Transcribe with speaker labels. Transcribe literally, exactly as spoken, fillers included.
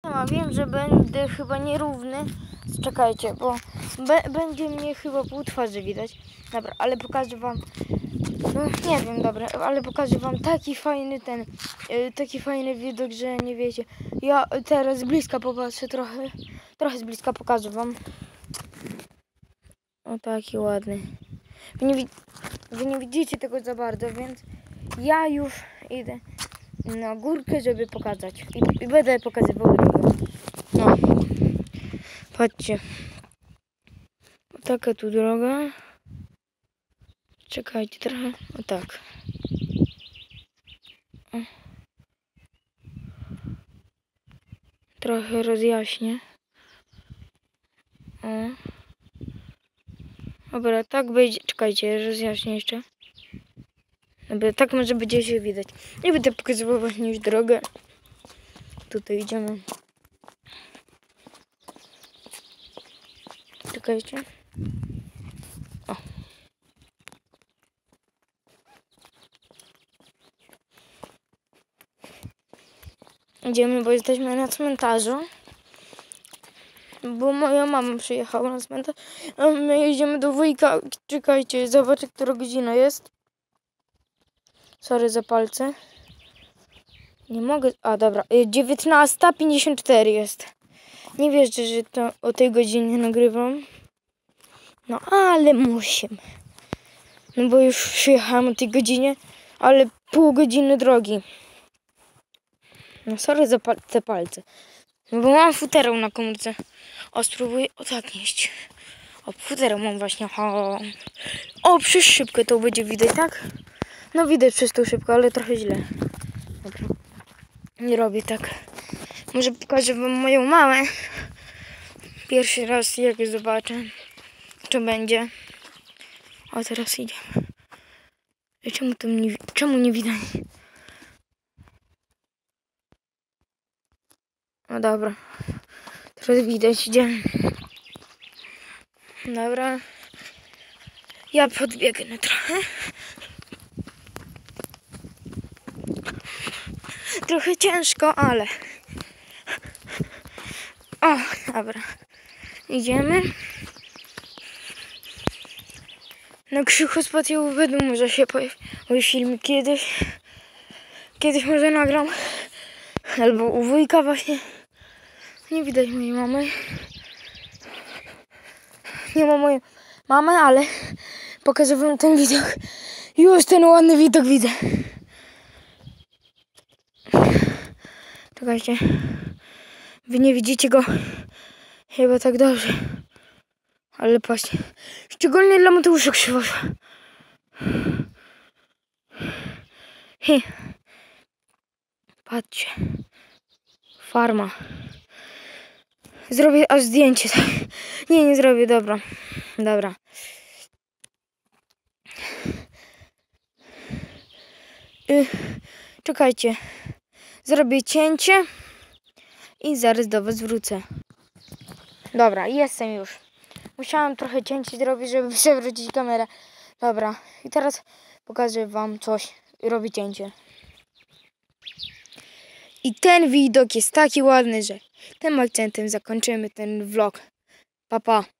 Speaker 1: Siema, wiem, że będę chyba nierówny. Czekajcie, bo be, będzie mnie chyba pół twarzy widać. Dobra, ale pokażę wam. No nie wiem, dobra, ale pokażę wam taki fajny ten, yy, taki fajny widok, że nie wiecie. Ja teraz z bliska popatrzę trochę, trochę z bliska pokażę wam. O, taki ładny. Wy nie, wy nie widzicie tego za bardzo, więc ja już idę na górkę, żeby pokazać. I, i będę pokazywał drogę. No. Patrzcie. O, taka tu droga. Czekajcie trochę. O tak. O. Trochę rozjaśnię. O. Dobra, tak będzie. Czekajcie, rozjaśnię jeszcze. Dobra, tak może będzie się widać. Nie będę pokazywał właśnie już drogę. Tutaj idziemy. Czekajcie. O. Idziemy, bo jesteśmy na cmentarzu. Bo moja mama przyjechała na cmentarz. A my jedziemy do wujka. Czekajcie, zobaczę, która godzina jest. Sorry za palce. Nie mogę. A dobra, dziewiętnasta pięćdziesiąt cztery jest. Nie wierzę, że to o tej godzinie nagrywam. No ale musimy. No bo już przyjechałam o tej godzinie, ale pół godziny drogi. No sorry za pal te palce. No bo mam futerał na komórce. O, spróbuję o tak nieść. O, futerał mam właśnie. O, o, przez szybkę to będzie widać, tak? No widać przez tą szybkę, ale trochę źle. Dobra. Nie robię tak. Może pokażę wam moją mamę. Pierwszy raz jak zobaczę, co będzie. O, teraz idziemy. Czemu to nie, czemu nie widać? No dobra. Teraz widać, idziemy. Dobra. Ja podbiegnę trochę. Trochę ciężko, ale... O, dobra. Idziemy. Na Krzychu Spacjowy będą może się pojawił film kiedyś. Kiedyś może nagram. Albo u wujka właśnie. Nie widać mojej mamy. Nie ma mojej mamy, ale pokażę wam ten widok. Już ten ładny widok widzę. Czekajcie. Wy nie widzicie go chyba tak dobrze. Ale patrzcie. Szczególnie dla Mateusza Krzywosza. Hi. Patrzcie. Farma. Zrobię aż zdjęcie. Nie, nie zrobię, dobra. Dobra. Yy, czekajcie. Zrobię cięcie i zaraz do was wrócę. Dobra, jestem już. Musiałam trochę cięcie zrobić, żeby przewrócić kamerę. Dobra, i teraz pokażę wam coś. Robię cięcie. I ten widok jest taki ładny, że tym akcentem zakończymy ten vlog. Pa, pa.